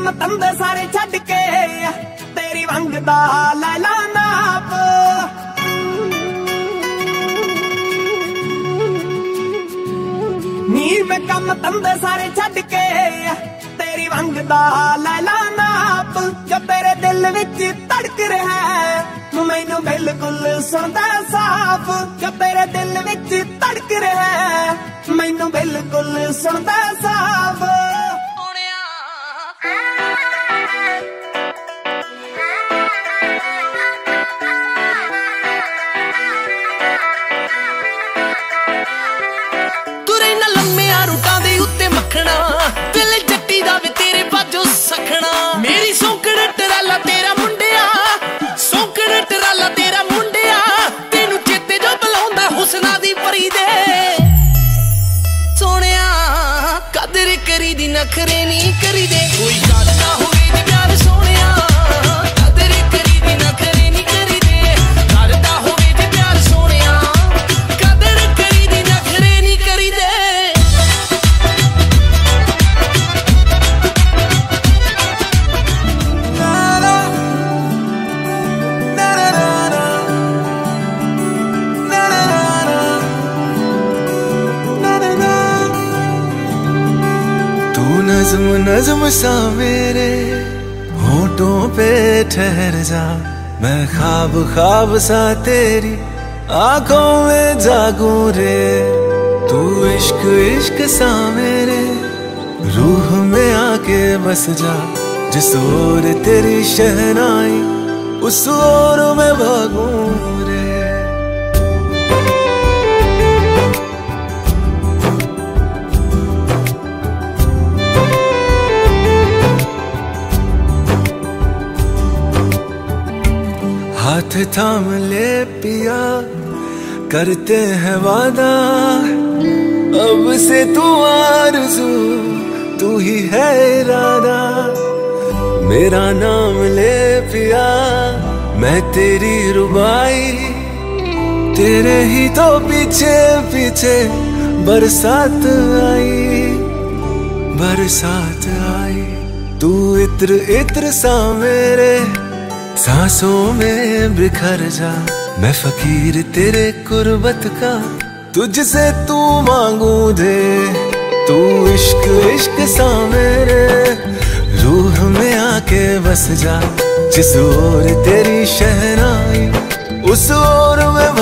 कम धंधे सारे छड्ड के तेरी वंगदा लैला नाप। नी मैं कम धंधे सारे छड्ड के तेरी वंगदा लैला नाप। जो तेरे दिल विच धड़क रहा है मैनू बिल्कुल सुनदा साफ। जो तेरे दिल विच धड़क रहा है मैनू बिल्कुल सुनदा साफ। दिल जट्टी दा वे तेरे बाजो सखना। मेरी सौंकड़ टराला तेरा मुंडिया, सौंकड़ टराला तेरा मुंडिया। तेनू चेते जो बुलाउंदा हुस्ना दी परी दे। सोहणिया कदर करी दी नखरे नहीं करी दे। कोई गल ना होवे ते प्यार सोहणिया कदर करी दी नखरे नहीं करी दे। करदा होवे ते प्यार सोहणिया कदर करी दी नखरे नहीं करी दे। नज़्म नज़्म सा मेरे होठों पे ठहर जा। मैं ख्वाब ख्वाब सा तेरी आंखों में जागूं रे। तू इश्क इश्क सा मेरे रूह में आके बस जा। जिस ओर तेरी शहनाई उस ओर में भागूं रे। हाथ थाम ले पिया करते हैं वादा। अब से तू आरज़ू तू ही है इरादा। मेरा नाम ले पिया मैं तेरी रुबाई। तेरे ही तो पीछे पीछे बरसात आई, बरसात आई। तू इत्र इत्र सा मेरे सांसों में बिखर जा। मैं फकीर तेरे कुर्बत का तुझसे तू मांगू दे। तू इश्क इश्क सा मेरे रूह में आके बस जा। जिस ओर तेरी शहनाई उस ओर में